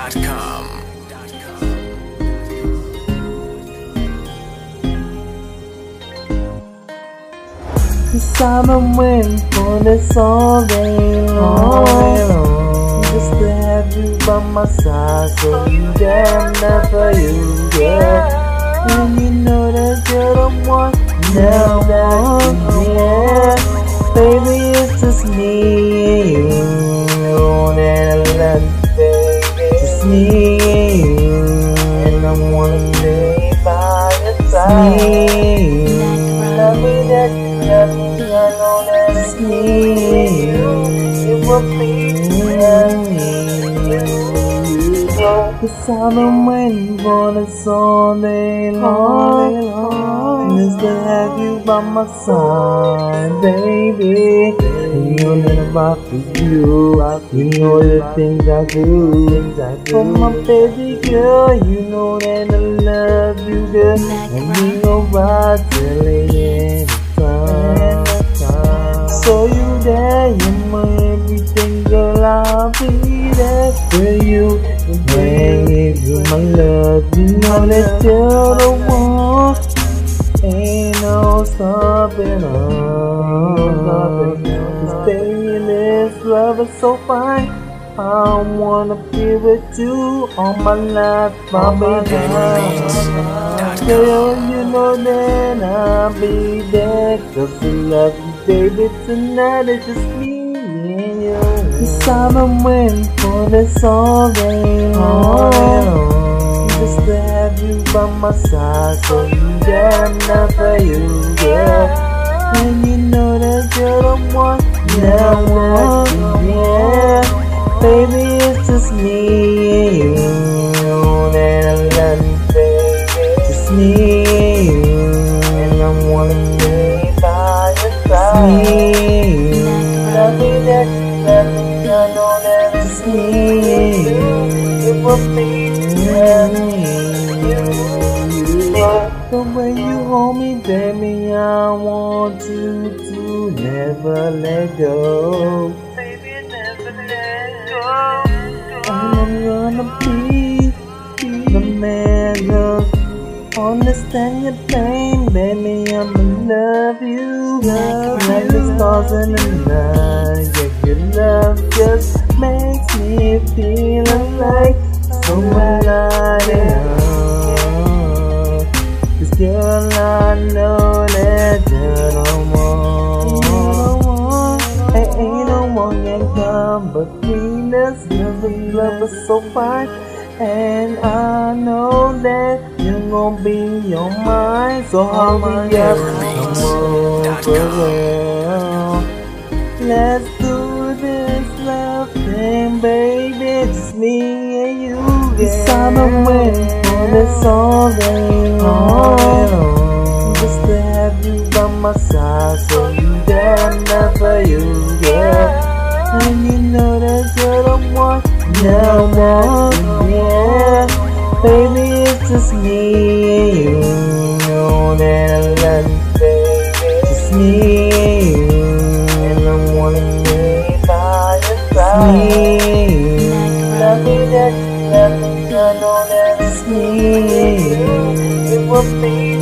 'Cause I've been waiting for this all day long, just to have you by my side, so you damn that for you, yeah. And you know that you're the one now that you're here. Baby, it's just me and you, and I love you, baby. Just me and you, and I wanna stay by your side. Love me that you love me, I know that it's me and you. It will be Cause I've been waiting for this all day long, just to have you by my side, baby. You know that I'm out for you, you know the things I do for my baby girl. You know that I love you, girl, and we go right till the end of time. So you there, you're my everything, girl, I'll be there for you. When I give you my love, you know that you're the one. Ain't no stopping us. Cause baby, this love is so fine. I wanna be with you all my life, my baby. Girl, you know that I'll be there, cause I love you, baby. Tonight it's just me and you. Cause I've been waiting for this all day long, just to have you by my side, so you damn not for you, yeah. And you know that you're the one, now yeah. Baby, it's just me and you, and I love you, baby. Just me and you, and I wanna stay by your side. Love me that you love me, I know that it's me and you. It will be me and you. The way you hold me, baby, I want you to never let go. Baby, never let go. And I'm gonna be the man who understand your pain, baby. I'ma love you, like the stars in the night. Yeah, your love just makes me feel alive, so alive. Cause girl, I know that you're no more. Ain't no one can come between us. Love is so fine, and I know that you're gonna be on mine. So hurry up, come over. Let's do this love thing, baby. Just me and you. Cause I've been waiting for this all day long, just to have you by my side, so you damn not for you, yeah. And you know that you're the one, now yeah. Baby, it's just me and you, know that I love you, baby. Just me and you, and I wanna stay by your side. Love me that you love me, I know that it's me and you. It will be